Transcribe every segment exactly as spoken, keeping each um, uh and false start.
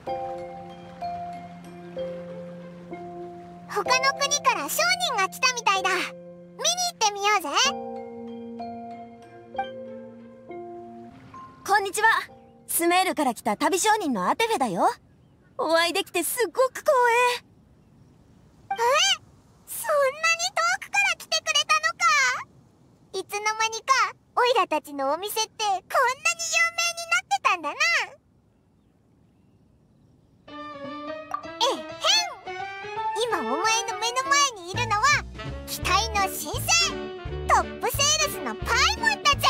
他の国から商人が来たみたいだ。見に行ってみようぜ。 こんにちは。スメールから来た旅商人のアテフェだよ。お会いできてすっごく光栄。 え、そんなに遠くから来てくれたのか。いつの間にかオイラたちのお店ってこんなに有名になってたんだな。えへん、今お前の目の前にいるのは機体の新星トップセールスのパイモンだぜ。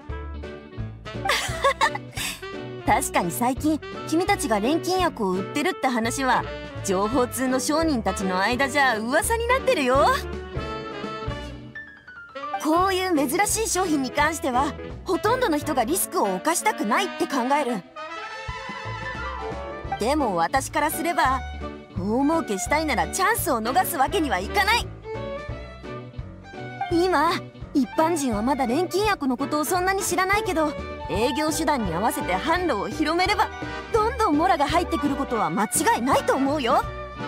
確かに最近君たちが錬金薬を売ってるって話は情報通の商人たちの間じゃ噂になってるよ。こういう珍しい商品に関してはほとんどの人がリスクを冒したくないって考える。でも私からすれば大儲けしたいならチャンスを逃すわけにはいかない。今一般人はまだ錬金薬のことをそんなに知らないけど、営業手段に合わせて販路を広めればどんどんモラが入ってくることは間違いないと思うよ。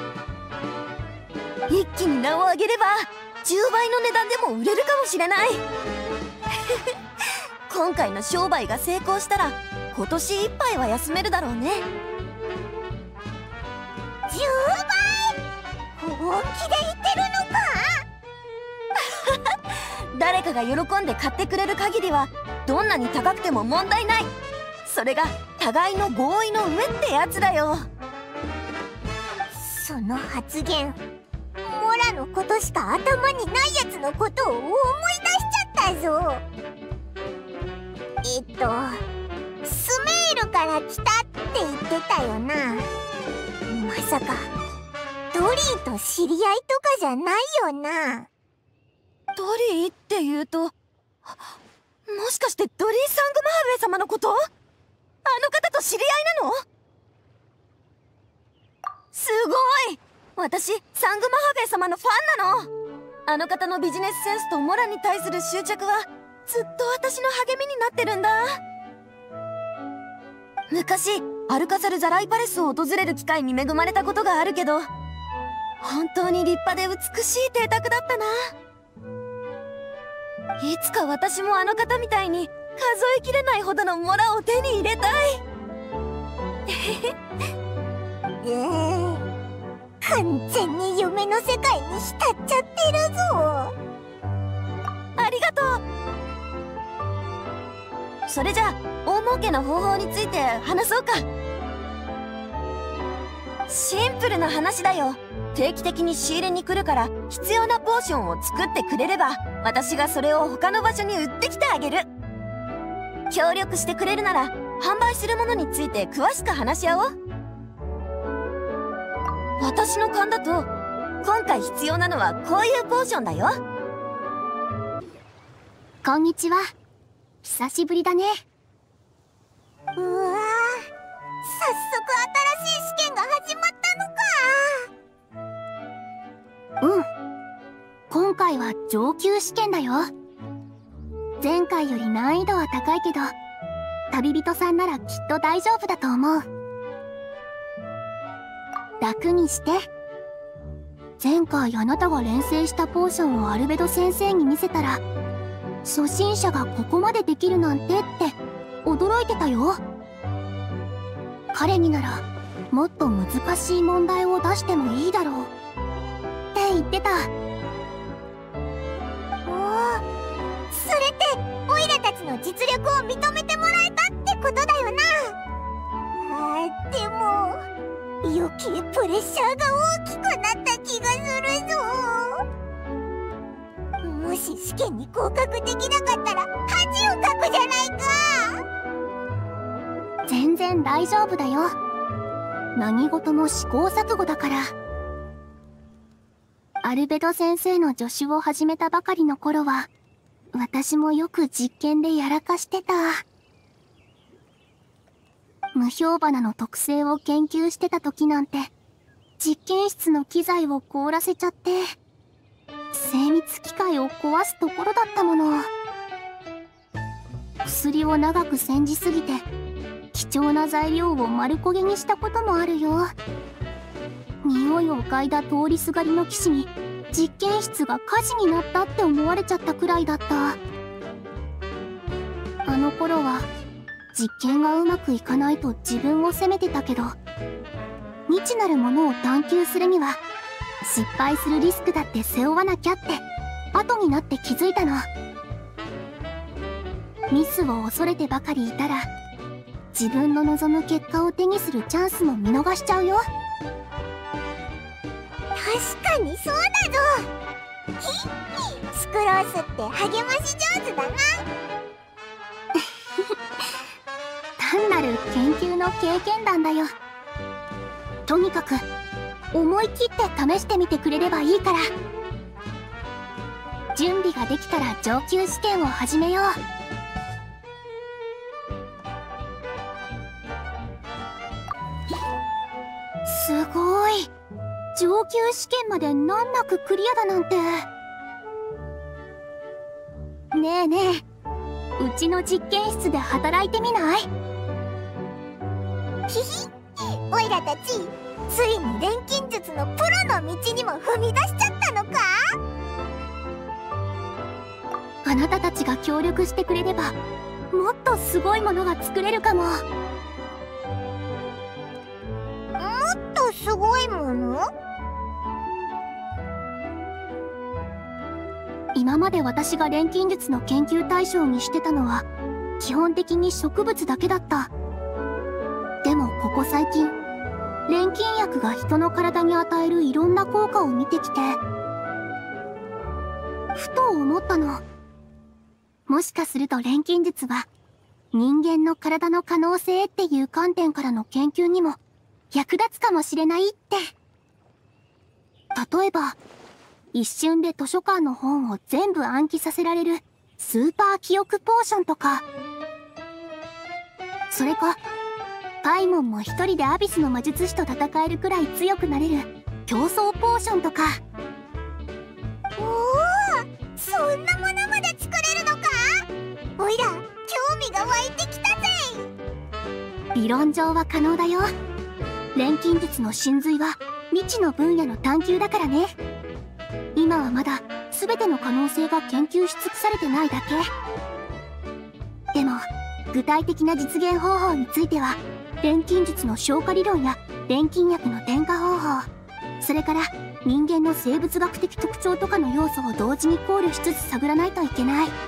一気に名を上げればじゅうばいの値段でも売れるかもしれない。今回の商売が成功したら今年いっぱいは休めるだろうね。 じゅうばい、本気で言ってるのか。 誰かが喜んで買ってくれる限りはどんなに高くても問題ない。それが互いの合意の上ってやつだよ。 その発言、モラのことしか頭にないやつのことを思い出しちゃったぞ。えっとスメールから来たって言ってたよな。まさかドリーと知り合いとかじゃないよな。 ドリーって言うと、もしかしてドリー・サングマハウェイ様のこと？あの方と知り合いなの？すごい！私サングマハウェイ様のファンなの。あの方のビジネスセンスとモラに対する執着はずっと私の励みになってるんだ。昔アルカサル・ザライパレスを訪れる機会に恵まれたことがあるけど、本当に立派で美しい邸宅だったな。いつか私もあの方みたいに数えきれないほどのモラを手に入れたい。 えー、完全に夢の世界に浸っちゃってるぞ。 ありがとう。それじゃあ大儲けの方法について話そうか。シンプルな話だよ。定期的に仕入れに来るから必要なポーションを作ってくれれば私がそれを他の場所に売ってきてあげる。協力してくれるなら販売するものについて詳しく話し合おう。私の勘だと今回必要なのはこういうポーションだよ。 こんにちは。久しぶりだね。 うわー、早速新しい試験が始まったのか。 うん。今回は上級試験だよ。前回より難易度は高いけど、旅人さんならきっと大丈夫だと思う。楽にして。前回あなたが錬成したポーションをアルベド先生に見せたら、初心者がここまでできるなんてって驚いてたよ。彼にならもっと難しい問題を出してもいいだろうって言ってた。 おお、それってオイラたちの実力を認めてもらえたってことだよな。あー、でも余計プレッシャーが大きくなった気がするぞ。もし試験に合格できなかったら恥をかくじゃないか。 全然大丈夫だよ。何事も試行錯誤だから。アルベド先生の助手を始めたばかりの頃は私もよく実験でやらかしてた。無氷花の特性を研究してた時なんて実験室の機材を凍らせちゃって精密機械を壊すところだったもの。薬を長く煎じすぎて効貴重な材料を丸焦げにしたこともあるよ。匂いを嗅いだ通りすがりの騎士に実験室が火事になったって思われちゃったくらいだった。あの頃は実験がうまくいかないと自分を責めてたけど、未知なるものを探求するには失敗するリスクだって背負わなきゃって後になって気づいたの。ミスを恐れてばかりいたら自分の望む結果を手にするチャンスも見逃しちゃうよ。 確かにそうだぞ。スクロースって励まし上手だな。 単なる研究の経験談だよ。とにかく思い切って試してみてくれればいいから。準備ができたら上級試験を始めよう。すごい。上級試験まで難なくクリアだなんて。ねえねえ、うちの実験室で働いてみない？ ひひ、おいらたちついに錬金術のプロの道にも踏み出しちゃったのか？ あなたたちが協力してくれればもっとすごいものが作れるかも。もっとすごいもの？ 今まで私が錬金術の研究対象にしてたのは基本的に植物だけだった。でもここ最近錬金薬が人の体に与えるいろんな効果を見てきて、ふと思ったの。もしかすると錬金術は人間の体の可能性っていう観点からの研究にも役立つかもしれないって。例えば一瞬で図書館の本を全部暗記させられるスーパー記憶ポーションとか、それかパイモンも一人でアビスの魔術師と戦えるくらい強くなれる競争ポーションとか。 おお、そんなものまで作れるのか？おいら興味が湧いてきたぜ。 理論上は可能だよ。錬金術の真髄は未知の分野の探求だからね。今はまだ全ての可能性が研究し尽くされてないだけ。でも具体的な実現方法については錬金術の消化理論や錬金薬の添加方法、それから人間の生物学的特徴とかの要素を同時に考慮しつつ探らないといけない。 う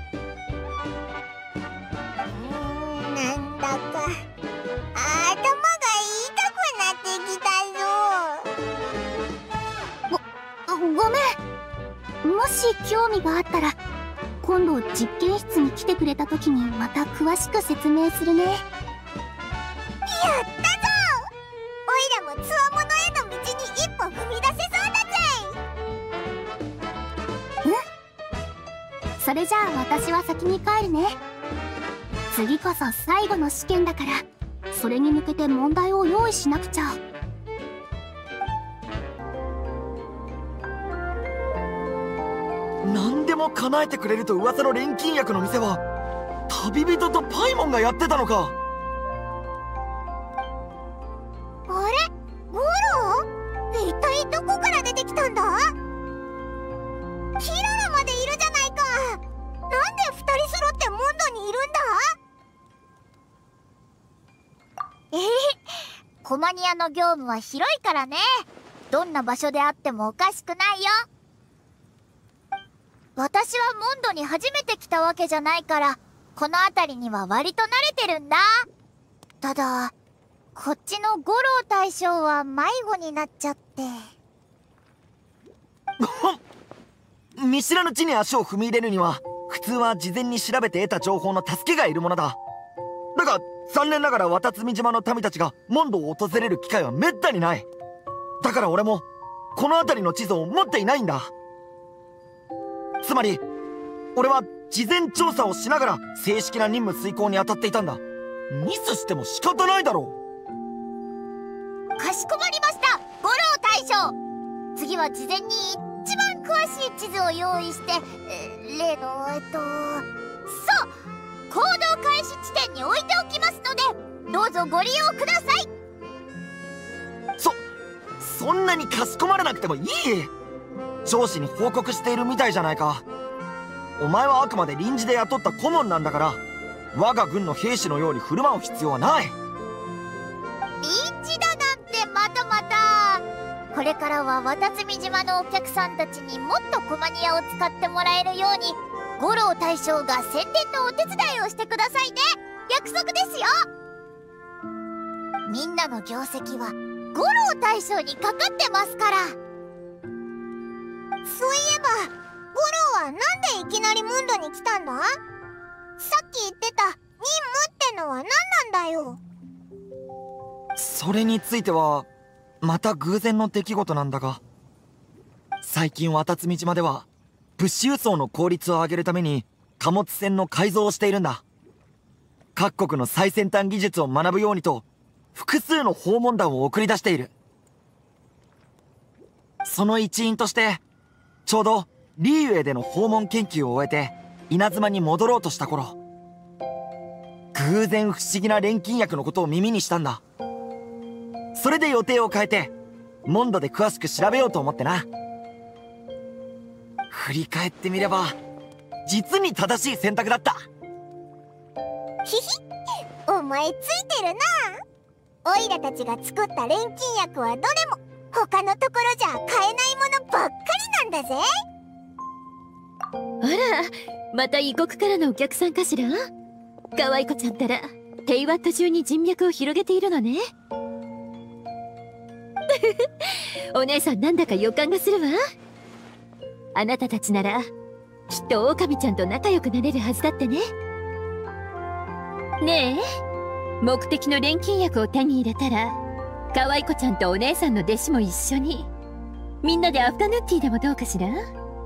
ーん、なんだか頭が痛くなってきたぞ。 ご、ごめん。もし興味があったら今度実験室に来てくれた時にまた詳しく説明するね。 やったぞ！おいらもつわものへの道に一歩踏み出せそうだぜ。 うん？それじゃあ私は先に帰るね。次こそ最後の試験だから、それに向けて問題を用意しなくちゃ。 何でも叶えてくれると噂の錬金薬の店は旅人とパイモンがやってたのか。 あれ、ゴロ？一体どこから出てきたんだ？キララまでいるじゃないか。なんで二人揃ってモンドにいるんだ？えへへ、コマニアの業務は広いからね。どんな場所であってもおかしくないよ。私はモンドに初めて来たわけじゃないからこの辺りには割と慣れてるんだ。ただこっちの五郎大将は迷子になっちゃって。 見知らぬ地に足を踏み入れるには普通は事前に調べて得た情報の助けがいるものだ。だが残念ながら渡積島の民たちがモンドを訪れる機会はめったにない。だから俺もこの辺りの地図を持っていないんだ。つまり俺は事前調査をしながら正式な任務遂行に当たっていたんだ。ミスしても仕方ないだろう。かしこまりました、五郎大将。次は事前に一番詳しい地図を用意して、え例のえっとそう行動開始地点に置いておきますので、どうぞご利用ください。 そそんなにかしこまらなくてもいい。上司に報告しているみたいじゃないか。お前はあくまで臨時で雇った顧問なんだから、我が軍の兵士のように振る舞う必要はない。 臨時だなんてまたまた。これからは渡積島のお客さんたちにもっとコマニアを使ってもらえるように、五郎大将が宣伝のお手伝いをしてくださいね。約束ですよ。みんなの業績は五郎大将にかかってますから。そういえば五郎はなんでいきなりムンドに来たんだ？さっき言ってた任務ってのは何なんだよ。 それについてはまた偶然の出来事なんだが、最近渡積島では物資輸送の効率を上げるために貨物船の改造をしているんだ。各国の最先端技術を学ぶようにと複数の訪問団を送り出している。その一員としてちょうどリーウェイでの訪問研究を終えて稲妻に戻ろうとした頃、偶然不思議な錬金薬のことを耳にしたんだ。それで予定を変えてモンドで詳しく調べようと思ってな。振り返ってみれば実に正しい選択だった。 ひひ、お前ついてるな。オイラたちが作った錬金薬はどれも他のところじゃ買えないものばっかりなんだぜ。 あら、また異国からのお客さんかしら。可愛い子ちゃんたらテイワット中に人脈を広げているのね。お姉さん、なんだか予感がするわ。あなたたちならきっと狼ちゃんと仲良くなれるはずだってね。ねえ、目的の錬金薬を手に入れたら可愛い子ちゃんとお姉さんの弟子も一緒にみんなでアフタヌーンティーでもどうかしら。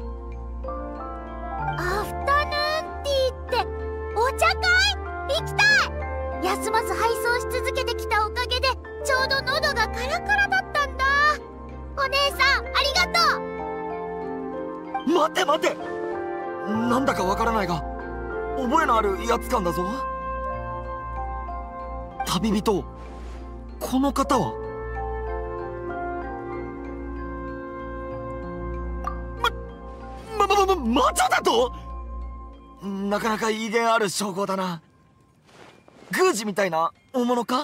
アフタヌーンティーってお茶会？行きたい。休まず配送し続けてきたおかげでちょうど喉がカラカラだったんだ。お姉さんありがとう。 待て待て、なんだかわからないが覚えのあるやつ感だぞ。旅人、この方はま、ま、ま、ま、魔女だと。なかなか威厳ある称号だな。宮司みたいな大物か？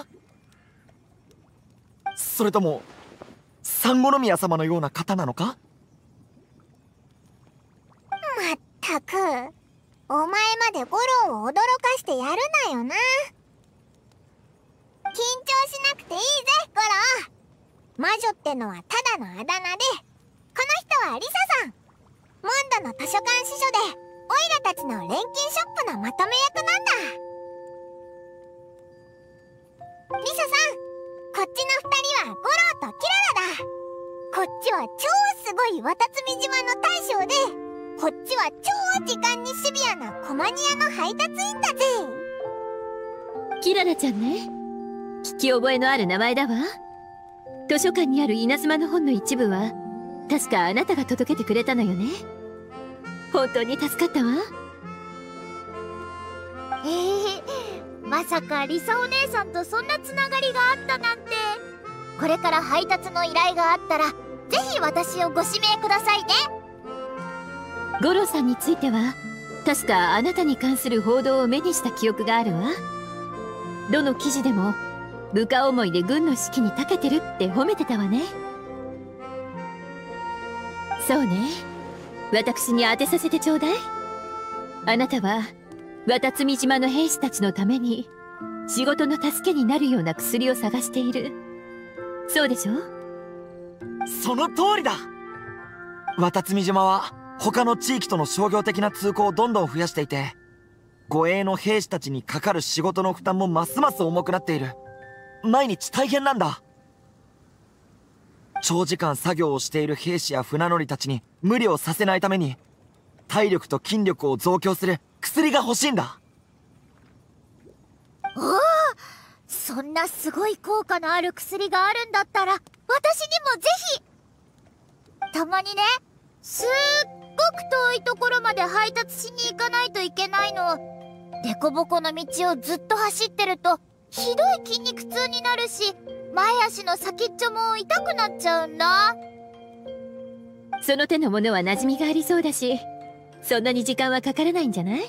それとも三五宮様のような方なのか？ まったく、お前まで五郎を驚かしてやるなよな。緊張しなくていいぜ、ゴロ。魔女ってのはただのあだ名で、この人はリサさん。モンドの図書館司書でオイラたちの錬金ショップのまとめ役なんだ。リサさん、こっちの二人はゴロとキララだ。こっちは超すごい渡積島の大将で、こっちは超時間にシビアなコマニアの配達員だぜ。 キララちゃんね、聞き覚えのある名前だわ。図書館にある稲妻の本の一部は確かあなたが届けてくれたのよね。本当に助かったわ。 えー、まさかリサお姉さんとそんなつながりがあったなんて。これから配達の依頼があったらぜひ私をご指名くださいね。 五郎さんについては確かあなたに関する報道を目にした記憶があるわ。どの記事でも部下思いで軍の士気に長けてるって褒めてたわね。そうね、私に当てさせてちょうだい。あなたは渡積島の兵士たちのために仕事の助けになるような薬を探している。そうでしょ？ その通りだ。渡積島は他の地域との商業的な通行をどんどん増やしていて、護衛の兵士たちにかかる仕事の負担もますます重くなっている。毎日大変なんだ。長時間作業をしている兵士や船乗りたちに無理をさせないために体力と筋力を増強する薬が欲しいんだ。 おお、そんなすごい効果のある薬があるんだったら私にもぜひ。たまにね、すっごく遠いところまで配達しに行かないといけないの。デコボコの道をずっと走ってるとひどい筋肉痛になるし、前足の先っちょも痛くなっちゃうんだ。 その手のものは馴染みがありそうだし、そんなに時間はかからないんじゃない？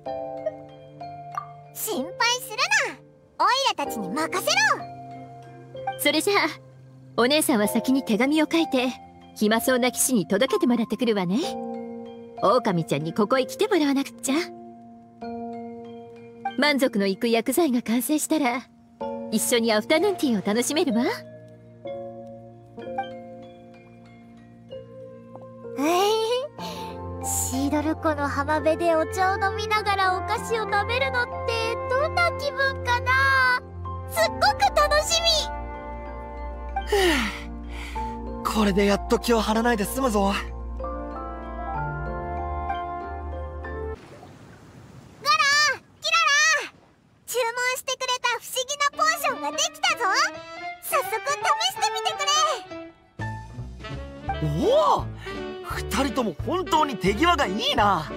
心配するな。オイラたちに任せろ。 それじゃあお姉さんは先に手紙を書いて暇そうな騎士に届けてもらってくるわね。狼ちゃんにここへ来てもらわなくっちゃ。満足のいく薬剤が完成したら一緒にアフタヌーンティーを楽しめるわ。 シードル湖の浜辺でお茶を飲みながらお菓子を食べるのってどんな気分かな。すっごく楽しみ。 これでやっと気を張らないで済むぞ。おお、二人とも本当に手際がいいな。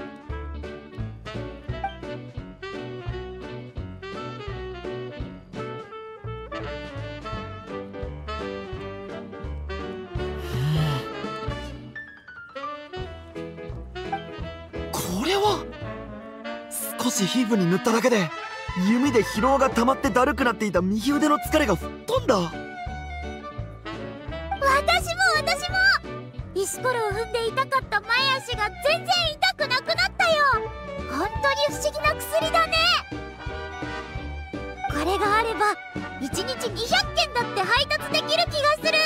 これは少し皮膚に塗っただけで弓で疲労が溜まってだるくなっていた右腕の疲れが吹っ飛んだ。 私も私も石ころを踏んで痛かった前足が全然痛くなくなったよ。本当に不思議な薬だね。これがあればいちにちにひゃっけんだって配達できる気がする。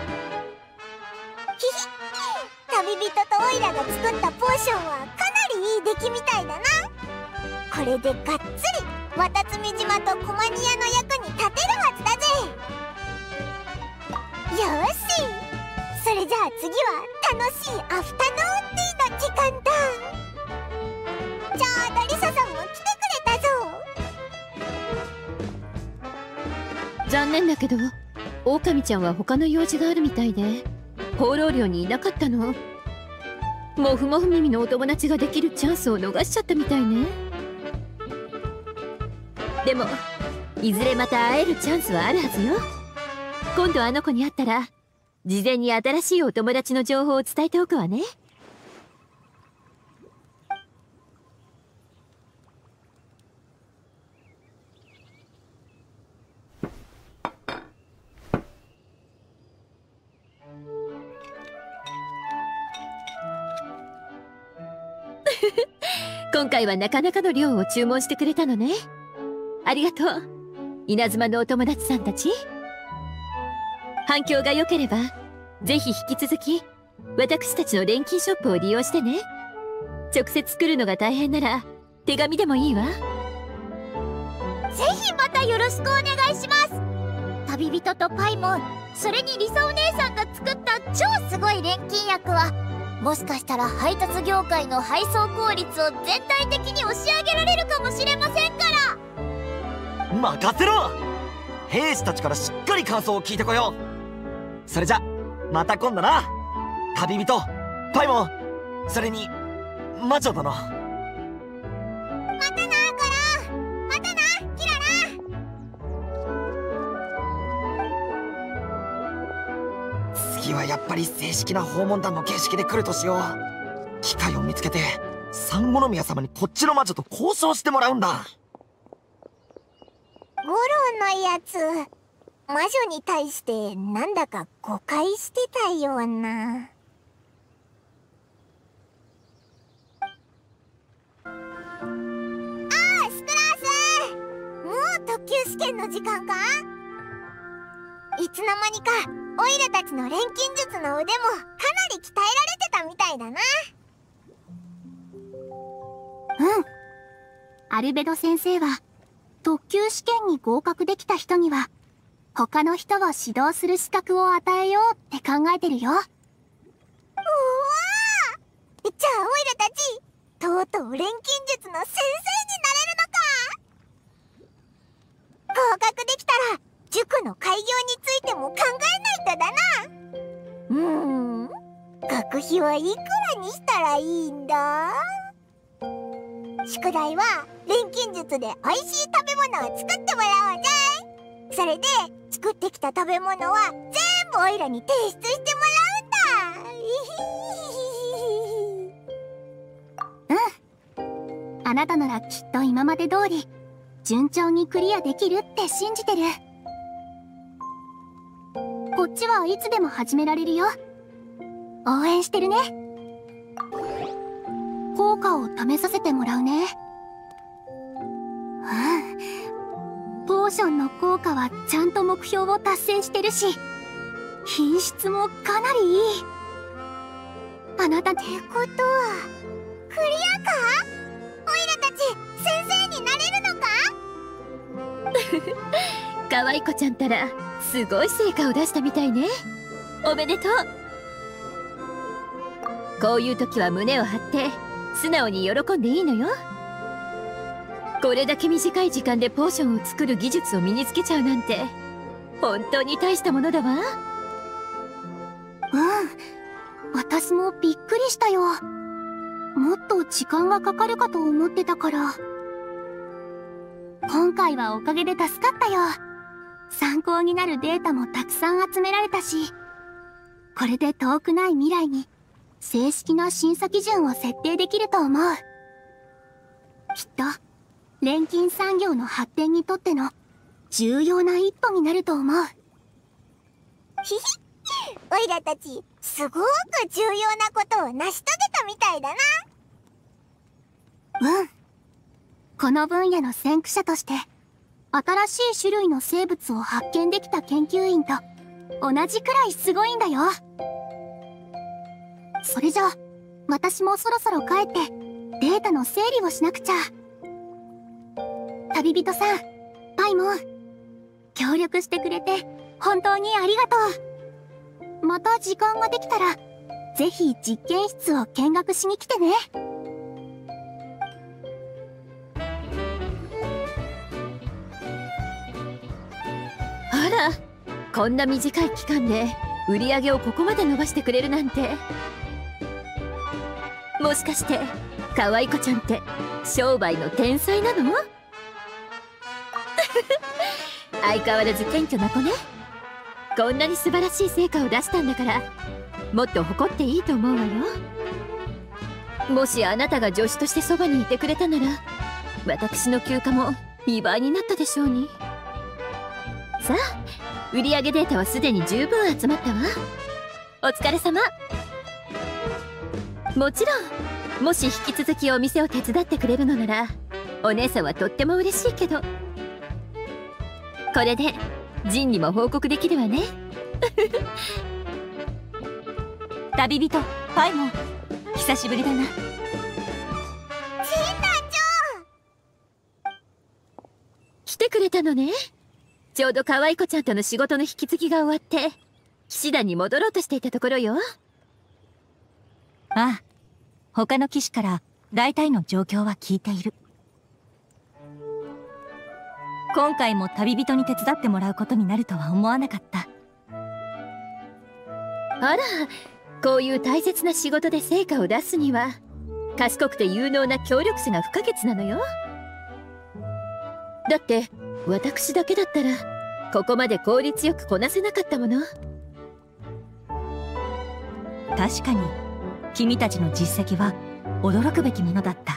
ひひ旅人とオイラが作ったポーションはかなりいい出来みたいだな。これでがっつり渡積島とコマニアの役に立てるはずだぜ。よし、それじゃあ次は楽しいアフタヌーンティーの時間だ。ちょうどリサさんも来てくれたぞ。 残念だけど狼ちゃんは他の用事があるみたいで放浪寮にいなかったの。もふもふ耳のお友達ができるチャンスを逃しちゃったみたいね。でもいずれまた会えるチャンスはあるはずよ。今度あの子に会ったら事前に新しいお友達の情報を伝えておくわね。今回はなかなかの量を注文してくれたのね。ありがとう、稲妻のお友達さんたち。反響が良ければぜひ引き続き私たちの錬金ショップを利用してね。直接作るのが大変なら手紙でもいいわ。 ぜひまたよろしくお願いします。旅人とパイモン、それにリサお姉さんが作った超すごい錬金薬はもしかしたら配達業界の配送効率を全体的に押し上げられるかもしれませんから。 任せろ。兵士たちからしっかり感想を聞いてこよう。それじゃまた今度な、旅人パイモン、それに魔女殿。またなコロ、またなキララ。次はやっぱり正式な訪問団の形式で来るとしよう。機会を見つけて三五宮様にこっちの魔女と交渉してもらうんだ。 ゴロのやつ、魔女に対してなんだか誤解してたような。ああ、スクラース、もう特級試験の時間か。いつの間にかオイラたちの錬金術の腕もかなり鍛えられてたみたいだな。 うん、アルベド先生は特級試験に合格できた人には他の人を指導する資格を与えようって考えてるよ。うわー、じゃあオイラたちとうとう錬金術の先生になれるのか。合格できたら塾の開業についても考えないとだな。うーん、学費はいくらにしたらいいんだ。宿題は錬金術でおいしい食べ物のを作ってもらおうぜ。それで作ってきた食べ物は全部オイラに提出してもらうん。あなたならきっと今まで通り順調にクリアできるって信じてる。こっちはいつでも始められるよ。応援してるね。効果を試させてもらうね。うん。ポーションの効果はちゃんと目標を達成してるし、品質もかなりいい。あなたってことはクリアか？オイラたち先生になれるのか？ 可愛い子ちゃんたらすごい成果を出したみたいね。おめでとう。こういう時は胸を張って素直に喜んでいいのよ。これだけ短い時間でポーションを作る技術を身につけちゃうなんて本当に大したものだわ。 うん、私もびっくりしたよ。もっと時間がかかるかと思ってたから。今回はおかげで助かったよ。参考になるデータもたくさん集められたし、これで遠くない未来に正式な審査基準を設定できると思う。きっと錬金産業の発展にとっての重要な一歩になると思う。 ひひ、オイラたちすごく重要なことを成し遂げたみたいだな。 うん。この分野の先駆者として新しい種類の生物を発見できた研究員と同じくらいすごいんだよ。それじゃあ私もそろそろ帰ってデータの整理をしなくちゃ。旅人さん、パイモン、協力してくれて本当にありがとう。また時間ができたらぜひ実験室を見学しに来てね。 あら、こんな短い期間で売り上げをここまで伸ばしてくれるなんて。もしかして可愛い子ちゃんって商売の天才なの？相変わらず謙虚な子ね。こんなに素晴らしい成果を出したんだからもっと誇っていいと思うわよ。もしあなたが助手としてそばにいてくれたなら私の休暇もにばいになったでしょうに。さあ、売上データはすでに十分集まったわ。お疲れ様。もちろんもし引き続きお店を手伝ってくれるのならお姉さんはとっても嬉しいけど、これでジンにも報告できるわね。 旅人パイモン、久しぶりだな。 ジン団長、 来てくれたのね。ちょうど可愛い子ちゃんとの仕事の引き継ぎが終わって騎士団に戻ろうとしていたところよ。 ああ、他の騎士から大体の状況は聞いている。今回も旅人に手伝ってもらうことになるとは思わなかった。 あら、こういう大切な仕事で成果を出すには賢くて有能な協力者が不可欠なのよ。だって私だけだったらここまで効率よくこなせなかったもの。 確かに君たちの実績は驚くべきものだった。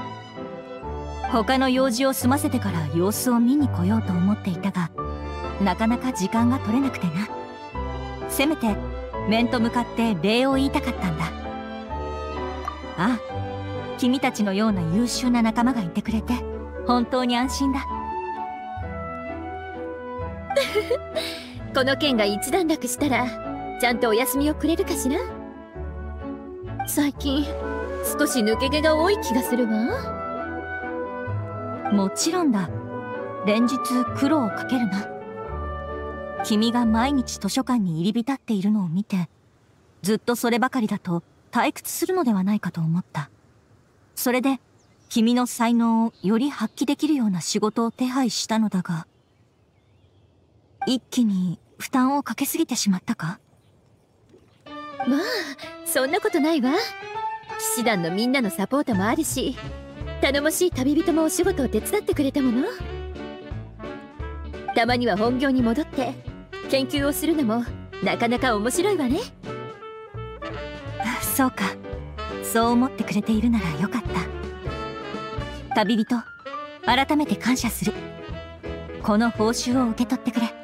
他の用事を済ませてから様子を見に来ようと思っていたが、なかなか時間が取れなくてな。せめて面と向かって礼を言いたかったんだ。ああ、君たちのような優秀な仲間がいてくれて本当に安心だ。 この件が一段落したらちゃんとお休みをくれるかしら。最近少し抜け毛が多い気がするわ。 もちろんだ。連日苦労をかけるな。君が毎日図書館に入り浸っているのを見て、ずっとそればかりだと退屈するのではないかと思った。それで君の才能をより発揮できるような仕事を手配したのだが、一気に負担をかけすぎてしまったか？ まあそんなことないわ。騎士団のみんなのサポートもあるし、頼もしい旅人もお仕事を手伝ってくれたもの。 たまには本業に戻って研究をするのもなかなか面白いわね。 そうか、そう思ってくれているならよかった。旅人、改めて感謝する。この報酬を受け取ってくれ。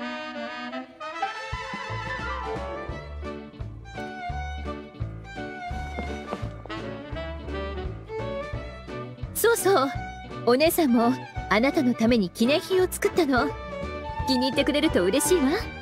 そうそう、お姉さんもあなたのために記念品を作ったの。気に入ってくれると嬉しいわ。